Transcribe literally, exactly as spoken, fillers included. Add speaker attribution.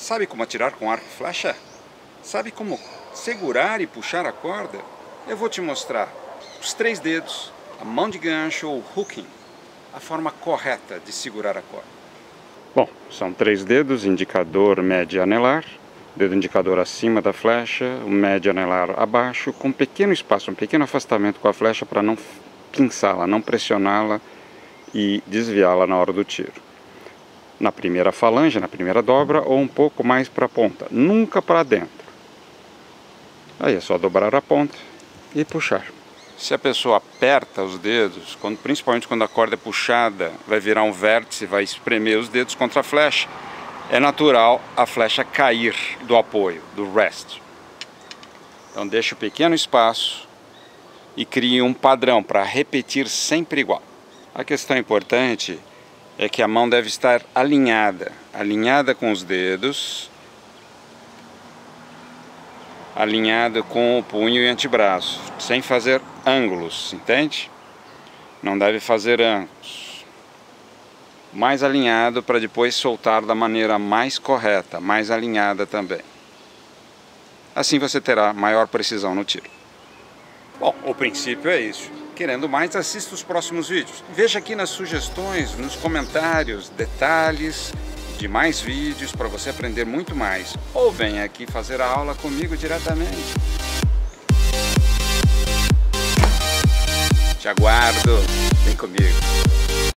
Speaker 1: Sabe como atirar com arco e flecha? Sabe como segurar e puxar a corda? Eu vou te mostrar os três dedos, a mão de gancho ou hooking, a forma correta de segurar a corda. Bom, são três dedos, indicador, médio e anelar. Dedo indicador acima da flecha, o médio anelar abaixo, com um pequeno espaço, um pequeno afastamento com a flecha para não pinçá-la, não pressioná-la e desviá-la na hora do tiro. Na primeira falange, na primeira dobra ou um pouco mais para a ponta, nunca para dentro. Aí é só dobrar a ponta e puxar. Se a pessoa aperta os dedos, quando, principalmente quando a corda é puxada, vai virar um vértice, vai espremer os dedos contra a flecha, é natural a flecha cair do apoio, do rest. Então deixa um pequeno espaço e cria um padrão para repetir sempre igual. A questão importante é que a mão deve estar alinhada, alinhada com os dedos, alinhada com o punho e antebraço, sem fazer ângulos, entende? Não deve fazer ângulos. Mais alinhado para depois soltar da maneira mais correta, mais alinhada também. Assim você terá maior precisão no tiro. Bom, o princípio é isso. Querendo mais, assista os próximos vídeos. Veja aqui nas sugestões, nos comentários, detalhes de mais vídeos para você aprender muito mais. Ou venha aqui fazer a aula comigo diretamente. Te aguardo. Vem comigo.